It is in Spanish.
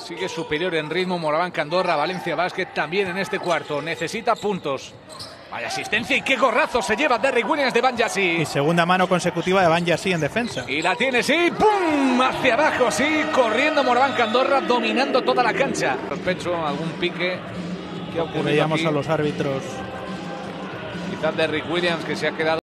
Sigue superior en ritmo Morabanc Andorra. Valencia Basket también en este cuarto. Necesita puntos. Vaya asistencia y qué gorrazo se lleva Derrick Williams de Banjasi. Y segunda mano consecutiva de Banjasi en defensa. Y la tiene, sí, ¡pum! Hacia abajo, sí, corriendo Morabanc Andorra, dominando toda la cancha. Sospecho algún pique. ¿Qué ha ocurrido Veíamos aquí? a los árbitros. Quizás Derrick Williams, que se ha quedado